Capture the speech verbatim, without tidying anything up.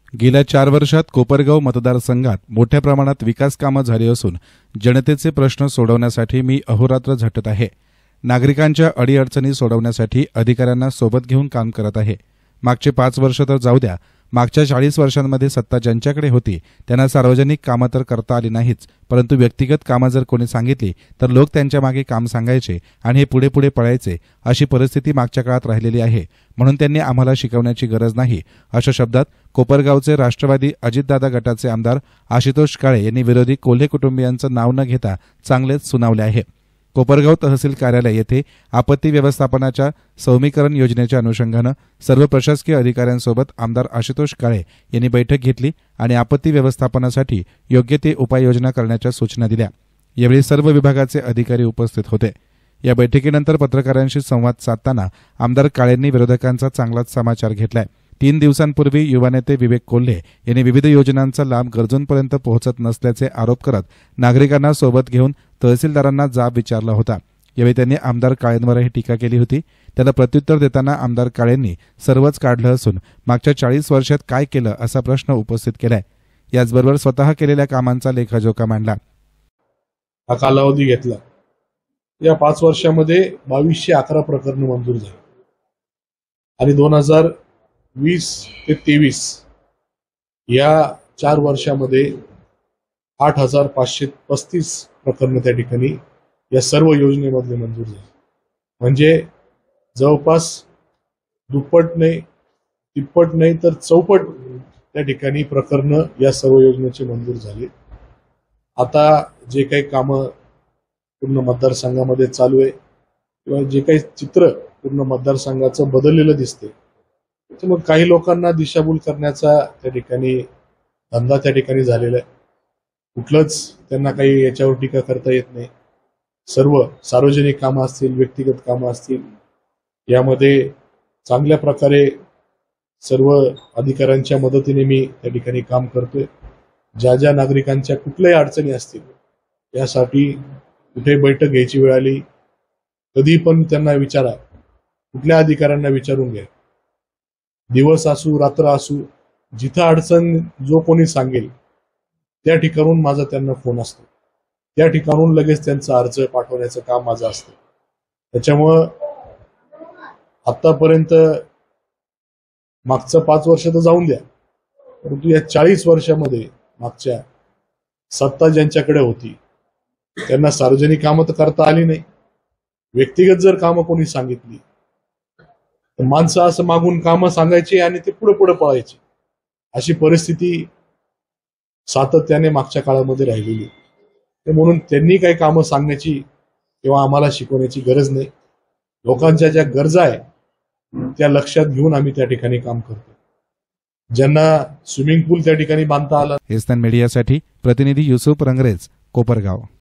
गेल्या चार वर्षात कोपरगाव मतदारसंघात मोठ्या प्रमाणात विकास कामं झाली असून जनतेचे प्रश्न सोडवण्यासाठी मी अहोरात्र झटत आहे. नागरिकांच्या अडीअडचणी सोडवण्यासाठी अधिकाऱ्यांना सोबत घेऊन काम करत आहे. मागचे पाच वर्ष तर जाऊ द्या, मागच्या चाळीस वर्षांमध्ये सत्ता ज्यांच्याकडे होती त्यांना सार्वजनिक कामं तर करता आली नाहीच, परंतु व्यक्तिगत कामं जर कोणी सांगितली तर लोक त्यांच्या मागे काम सांगायचे आणि हे पुढे पुढे पळायचे. अशी परिस्थिती मागच्या काळात राहिलेली आहे. म्हणून त्यांनी आम्हाला शिकवण्याची गरज नाही, अशा शब्दात कोपरगावचे राष्ट्रवादी अजितदादा गटाचे आमदार आशुतोष काळे यांनी विरोधी कोल्हे कुटुंबियांचं नाव न घेता चांगलेच सुनावले आहे. कोपरगाव तहसील कार्यालय येथे आपत्ती व्यवस्थापनाच्या सौमीकरण योजनेच्या अनुषंगानं सर्व प्रशासकीय अधिकाऱ्यांसोबत आमदार आशुतोष काळे यांनी बैठक घेतली आणि आपत्ती व्यवस्थापनासाठी योग्य ते उपाययोजना करण्याच्या सूचना दिल्या. यावेळी सर्व विभागाचे अधिकारी उपस्थित होते. या बैठकीनंतर पत्रकारांशी संवाद साधताना आमदार काळेंनी विरोधकांचा चांगलाच समाचार घेतलाय. तीन दिवसांपूर्वी युवा नेते विवेक कोल्हे यांनी विविध योजनांचा लाभ गरजूंपर्यंत पोहोचत नसल्याचे आरोप करत नागरिकांना सोबत घेऊन तहसीलदारांना जाब विचारला होता. यावेळी त्यांनी आमदार काळेंवरही टीका केली होती. त्याला प्रत्युत्तर देताना आमदार काळेंनी सर्वच काढलं असून मागच्या चाळीस वर्षात काय केलं असा प्रश्न उपस्थित केलाय. याचबरोबर स्वतः केलेल्या कामांचा लेखाजोखा मांडला. हा कालावधी घेतला. या पाच वर्षामध्ये बावीसशे अकरा प्रकरण मंजूर झाली आणि दोन हजार वीस ते तेवीस या चार वर्षामध्ये आठ हजार पाचशे पस्तीस प्रकरण त्या ठिकाणी या सर्व योजनेमधले मंजूर झाले. म्हणजे जवळपास दुप्पट नाही, तिप्पट नाही तर चौपट त्या ठिकाणी प्रकरण या सर्व योजनेचे मंजूर झाले. आता जे काही कामं पूर्ण मतदारसंघामध्ये चालू आहे किंवा जे काही चित्र पूर्ण मतदारसंघाचं बदललेलं दिसते, त्यामुळे काही लोकांना दिशाभूल करण्याचा त्या ठिकाणी धंदा त्या ठिकाणी झालेला आहे. कुठलंच त्यांना काही याच्यावर टीका करता येत नाही. सर्व सार्वजनिक कामं असतील, व्यक्तिगत कामं असतील, यामध्ये चांगल्या प्रकारे सर्व अधिकाऱ्यांच्या मदतीने मी त्या ठिकाणी काम करतोय. ज्या ज्या नागरिकांच्या कुठल्याही अडचणी असतील यासाठी कुठे बैठक घ्यायची वेळ आली, कधी पण त्यांना विचारा, कुठल्या अधिकाऱ्यांना विचारून घ्या. दिवस असू रात्र असू, जिथं अडचण जो कोणी सांगेल त्या ठिकाणून माझा त्यांना फोन असतो. त्या ठिकाणून लगेच त्यांचा अर्ज पाठवण्याचं काम माझं असतं. त्याच्यामुळं आतापर्यंत मागचं पाच वर्ष तर जाऊन द्या, परंतु या चाळीस वर्षामध्ये मागच्या सत्ता ज्यांच्याकडे होती त्यांना सार्वजनिक कामं तर करता आली नाही. व्यक्तिगत जर कामं कोणी सांगितली तर माणसं असं मागून कामं सांगायची आणि ते पुढे पुढे पळायचे. अशी परिस्थिती सातत्याने मागच्या काळामध्ये राहिलेली. म्हणून त्यांनी काही कामं सांगण्याची किंवा आम्हाला शिकवण्याची गरज नाही. लोकांच्या ज्या गरजा आहे त्या लक्षात घेऊन आम्ही त्या ठिकाणी काम करतो. ज्यांना स्विमिंग पूल त्या ठिकाणी बांधता आला. हिंदुस्तान मीडियासाठी प्रतिनिधी युसुफ रंगरेज, कोपरगाव.